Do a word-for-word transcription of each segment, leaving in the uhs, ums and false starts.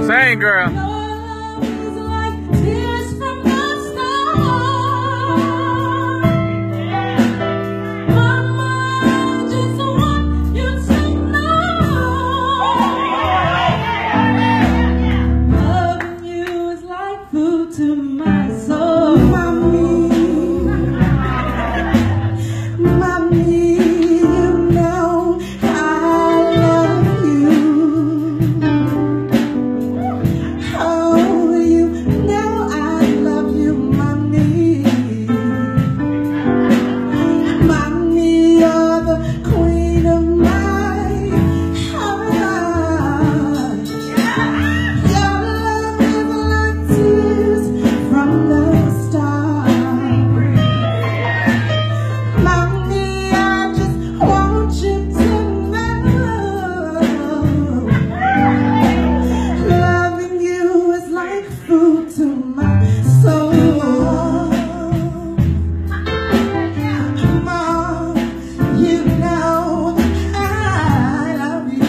Sing, girl. To my soul, mommy, mommy, you know I love you. Oh, you know I love you, mommy. Mommy, you're the queen of my heart. Your love is like tears from the start. Mommy, I just want you to know, loving you is like food to my soul. Mom, you know I love you.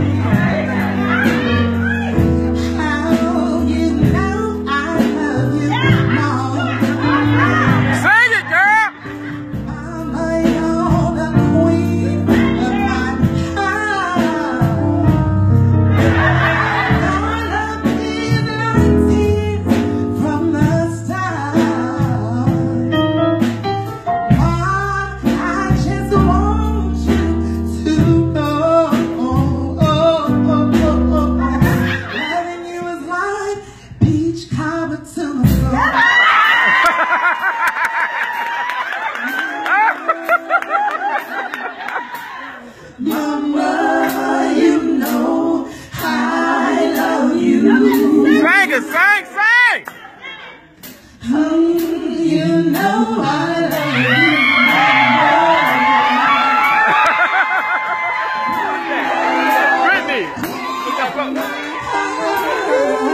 How you know I love you, Mom. Sing it, girl. Mama, you're the queen of my heart. Your love is like tears from the start. Mom, I just want you to know, loving you is like peach cobbler to my soul. Mama, you know I love you. Sing it, sing, sing. Um, you know I love you. Brittany. Look out, look.